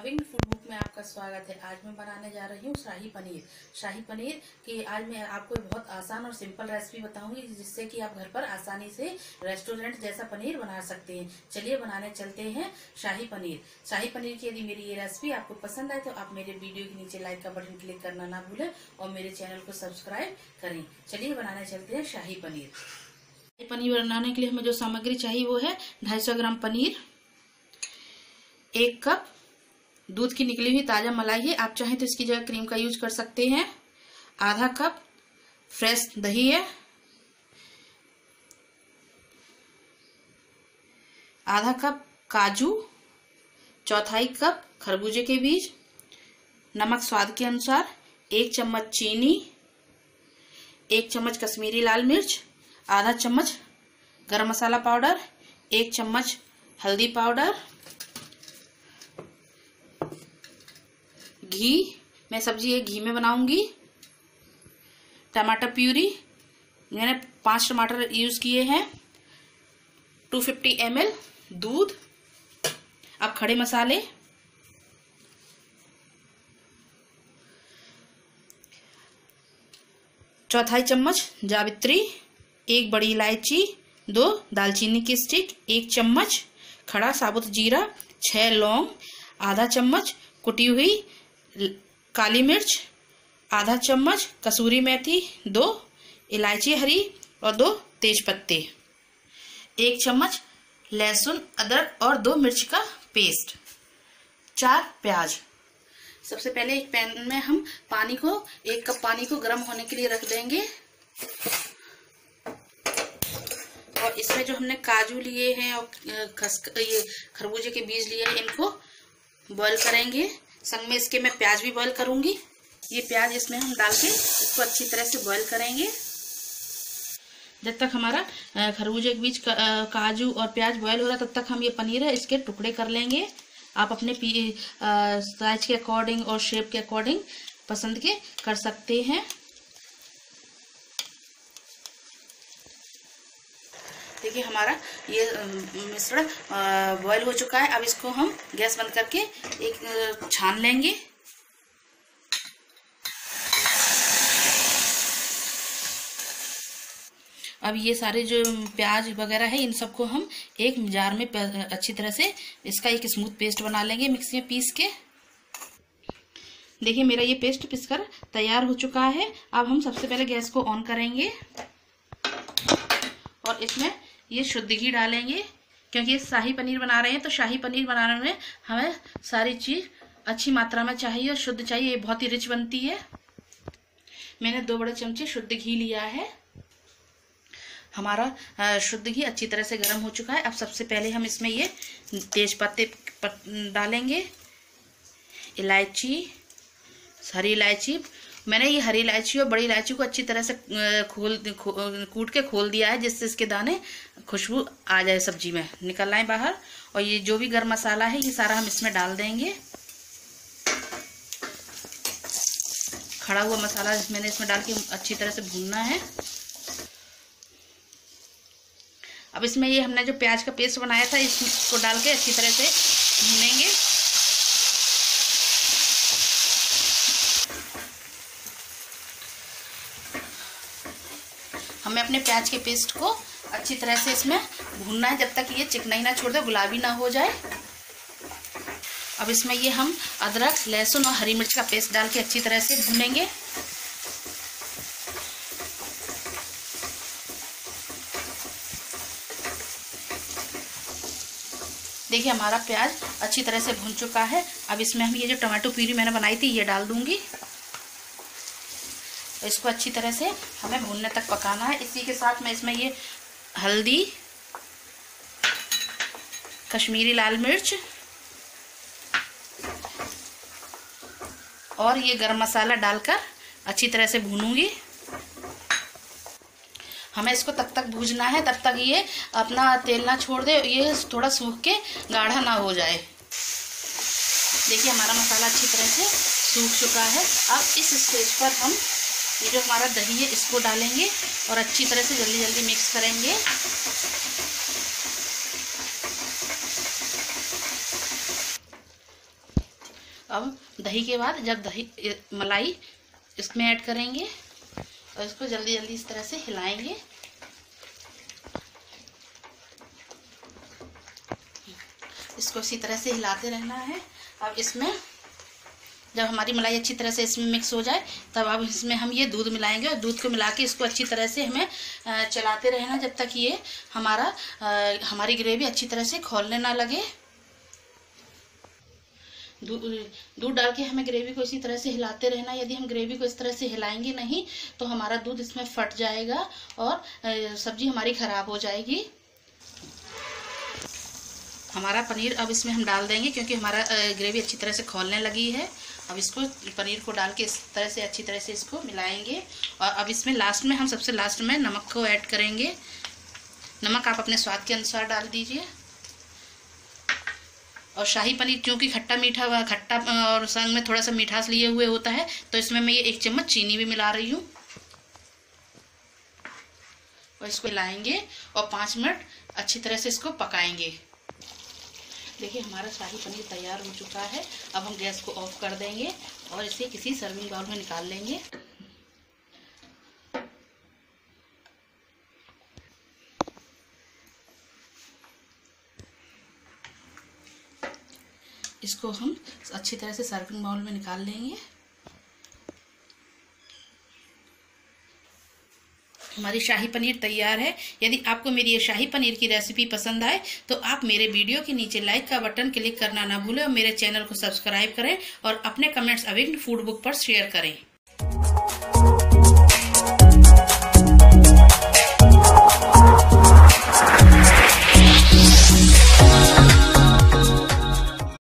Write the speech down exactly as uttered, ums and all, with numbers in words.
Loving food book में आपका स्वागत है। आज मैं बनाने जा रही हूँ शाही पनीर। शाही पनीर की आज मैं आपको बहुत आसान और सिंपल रेसिपी बताऊंगी, जिससे कि आप घर पर आसानी से रेस्टोरेंट जैसा पनीर बना सकते हैं। चलिए बनाने चलते हैं शाही पनीर। शाही पनीर की यदि मेरी ये रेसिपी आपको पसंद आए तो आप मेरे वीडियो के नीचे लाइक का बटन क्लिक करना ना भूलें और मेरे चैनल को सब्सक्राइब करें। चलिए बनाने चलते हैं शाही पनीर। शाही पनीर बनाने के लिए हमें जो सामग्री चाहिए वो है ढाई सौ ग्राम पनीर, एक कप दूध की निकली हुई ताजा मलाई है, आप चाहें तो इसकी जगह क्रीम का यूज कर सकते हैं। आधा कप फ्रेश दही है, आधा कप काजू, चौथाई कप खरबूजे के बीज, नमक स्वाद के अनुसार, एक चम्मच चीनी, एक चम्मच कश्मीरी लाल मिर्च, आधा चम्मच गरम मसाला पाउडर, एक चम्मच हल्दी पाउडर, घी, मैं सब्जी ये घी में बनाऊंगी, टमाटर प्यूरी, मैंने पांच टमाटर यूज किए हैं, दो सौ पचास एम एल दूध। अब खड़े मसाले, चौथाई चम्मच जावित्री, एक बड़ी इलायची, दो दालचीनी की स्टिक, एक चम्मच खड़ा साबुत जीरा, छह लौंग, आधा चम्मच कुटी हुई काली मिर्च, आधा चम्मच कसूरी मेथी, दो इलायची हरी और दो तेज पत्ते, एक चम्मच लहसुन अदरक और दो मिर्च का पेस्ट, चार प्याज। सबसे पहले एक पैन में हम पानी को एक कप पानी को गर्म होने के लिए रख देंगे और इसमें जो हमने काजू लिए हैं और खस ये खरबूजे के बीज लिए हैं इनको बॉईल करेंगे। संग में इसके मैं प्याज भी बॉईल करूंगी। ये प्याज इसमें हम डाल के इसको अच्छी तरह से बॉईल करेंगे। जब तक हमारा खरबूजे के बीच का, काजू और प्याज बॉईल हो रहा है तब तक हम ये पनीर है इसके टुकड़े कर लेंगे। आप अपने साइज के अकॉर्डिंग और शेप के अकॉर्डिंग पसंद के कर सकते हैं। देखिए हमारा ये मिश्रण बॉईल हो चुका है। अब इसको हम गैस बंद करके एक छान लेंगे। अब ये सारे जो प्याज वगैरह है इन सबको हम एक जार में अच्छी तरह से इसका एक स्मूथ पेस्ट बना लेंगे मिक्सी में पीस के। देखिए मेरा ये पेस्ट पीसकर तैयार हो चुका है। अब हम सबसे पहले गैस को ऑन करेंगे और इसमें ये शुद्ध घी डालेंगे, क्योंकि ये शाही पनीर बना रहे हैं तो शाही पनीर बनाने में हमें सारी चीज अच्छी मात्रा में चाहिए और शुद्ध चाहिए, ये बहुत ही रिच बनती है। मैंने दो बड़े चमचे शुद्ध घी लिया है। हमारा शुद्ध घी अच्छी तरह से गर्म हो चुका है। अब सबसे पहले हम इसमें ये तेज पत्ते डालेंगे, इलायची, हरी इलायची, मैंने ये हरी इलायची और बड़ी इलायची को अच्छी तरह से खोल कूट के खोल दिया है, जिससे इसके दाने खुशबू आ जाए सब्जी में निकल आए बाहर। और ये जो भी गरम मसाला है ये सारा हम इसमें डाल देंगे। खड़ा हुआ मसाला मैंने इसमें डाल के अच्छी तरह से भूनना है। अब इसमें ये हमने जो प्याज का पेस्ट बनाया था इसको डाल के अच्छी तरह से भूनेंगे। हमें अपने प्याज के पेस्ट को अच्छी तरह से इसमें भूनना है जब तक ये चिकनाई ना छोड़ दे, गुलाबी ना हो जाए। अब इसमें ये हम अदरक, लहसुन और हरी मिर्च का पेस्ट डाल के अच्छी तरह से भूनेंगे। देखिए हमारा प्याज अच्छी तरह से भून चुका है। अब इसमें हम ये जो टमाटो प्यूरी मैंने बनाई थी ये डाल दूंगी। इसको अच्छी तरह से हमें भूनने तक पकाना है। इसी के साथ में इसमें ये हल्दी, कश्मीरी लाल मिर्च और ये गरम मसाला डालकर अच्छी तरह से भूनूंगी। हमें इसको तब तक भूनना है तब तक ये अपना तेल ना छोड़ दे, ये थोड़ा सूख के गाढ़ा ना हो जाए। देखिए हमारा मसाला अच्छी तरह से सूख चुका है। अब इस स्टेज पर हम ये जो हमारा दही है इसको डालेंगे और अच्छी तरह से जल्दी जल्दी मिक्स करेंगे। अब दही के बाद जब दही मलाई इसमें ऐड करेंगे और इसको जल्दी जल्दी इस तरह से हिलाएंगे। इसको इसी तरह से हिलाते रहना है। अब इसमें जब हमारी मलाई अच्छी तरह से इसमें मिक्स हो जाए तब अब इसमें हम ये दूध मिलाएंगे और दूध को मिला के इसको अच्छी तरह से हमें चलाते रहना जब तक ये हमारा हमारी ग्रेवी अच्छी तरह से खौलने ना लगे। दूध डाल के हमें ग्रेवी को इसी तरह से हिलाते रहना। यदि हम ग्रेवी को इस तरह से हिलाएंगे नहीं तो हमारा दूध इसमें फट जाएगा और सब्जी हमारी खराब हो जाएगी। हमारा पनीर अब इसमें हम डाल देंगे क्योंकि हमारा ग्रेवी अच्छी तरह से खौलने लगी है। अब इसको पनीर को डाल के इस तरह से अच्छी तरह से इसको मिलाएंगे और अब इसमें लास्ट में हम सबसे लास्ट में नमक को ऐड करेंगे। नमक आप अपने स्वाद के अनुसार डाल दीजिए। और शाही पनीर क्योंकि खट्टा मीठा खट्टा और संग में थोड़ा सा मिठास लिए हुए होता है तो इसमें मैं ये एक चम्मच चीनी भी मिला रही हूँ और इसको मिलाएंगे और पाँच मिनट अच्छी तरह से इसको पकाएंगे। देखिए हमारा शाही पनीर तैयार हो चुका है। अब हम गैस को ऑफ कर देंगे और इसे किसी सर्विंग बाउल में निकाल लेंगे। इसको हम अच्छी तरह से सर्विंग बाउल में निकाल लेंगे। हमारी शाही पनीर तैयार है। यदि आपको मेरी ये शाही पनीर की रेसिपी पसंद आए तो आप मेरे वीडियो के नीचे लाइक का बटन क्लिक करना ना भूलें और मेरे चैनल को सब्सक्राइब करें और अपने कमेंट्स अविग्न फूड बुक पर शेयर करें।